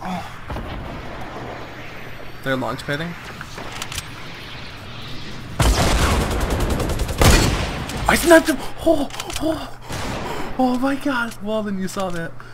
They're launch padding. I sniped him! Oh my god! Well, then you saw that.